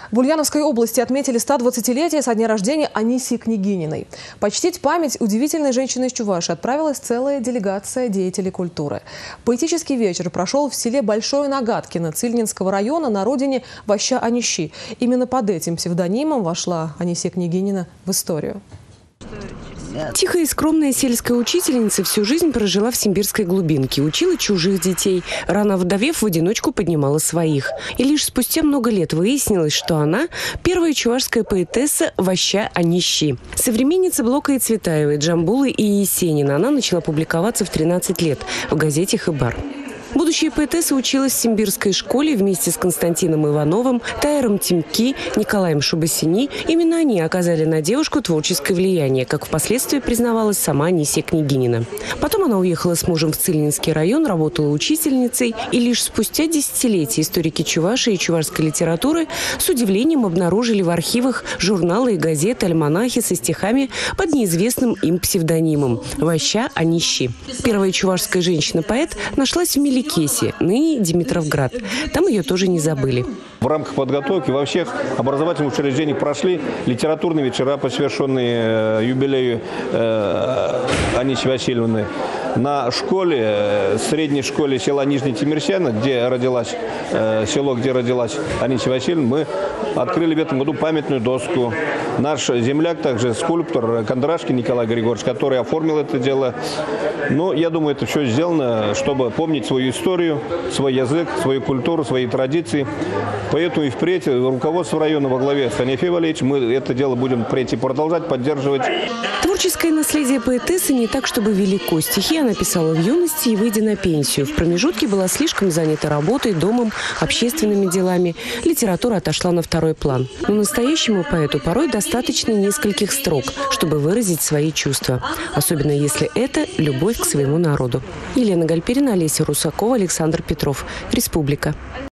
В Ульяновской области отметили 120-летие со дня рождения Анисии Княгининой. Почтить память удивительной женщины из Чувашии отправилась целая делегация деятелей культуры. Поэтический вечер прошел в селе Большое Нагаткино Цильнинского района на родине Ваща Анищи. Именно под этим псевдонимом вошла Анисия Княгинина в историю. Тихая и скромная сельская учительница всю жизнь прожила в симбирской глубинке, учила чужих детей. Рано вдовев, в одиночку поднимала своих. И лишь спустя много лет выяснилось, что она – первая чувашская поэтесса Ваща Анищи. Современница Блока и Цветаевой, Джамбулы и Есенина. Она начала публиковаться в 13 лет в газете «Хыбар». Будущая поэтесса училась в симбирской школе вместе с Константином Ивановым, Тайром Тимки, Николаем Шубасини. Именно они оказали на девушку творческое влияние, как впоследствии признавалась сама Анисия Княгинина. Потом она уехала с мужем в Цильнинский район, работала учительницей, и лишь спустя десятилетия историки Чувашии и чувашской литературы с удивлением обнаружили в архивах журналы и газеты, альманахи со стихами под неизвестным им псевдонимом – Ваща Анищи. Первая чувашская женщина-поэт нашлась в Меликесе, ныне Димитровград. Там ее тоже не забыли. В рамках подготовки во всех образовательных учреждениях прошли литературные вечера, посвященные юбилею Анисии Васильевны. На школе, средней школе села Нижний Тимирсяна, где родилась Анисия Васильевна, мы открыли в этом году памятную доску. Наш земляк, также скульптор Кондрашкин Николай Григорьевич, который оформил это дело. Но я думаю, это все сделано, чтобы помнить свою историю, свой язык, свою культуру, свои традиции. Поэтому и впредь руководство района во главе с Анифеем Валерьевичем мы это дело будем впредь и продолжать поддерживать. Творческое наследие поэтессы не так, чтобы велико. Стихи она писала в юности и выйдя на пенсию. В промежутке была слишком занята работой, домом, общественными делами. Литература отошла на второй план. Но настоящему поэту порой достаточно нескольких строк, чтобы выразить свои чувства. Особенно если это любовь к своему народу. Елена Гальперина, Олеся Русакова, Александр Петров. Республика.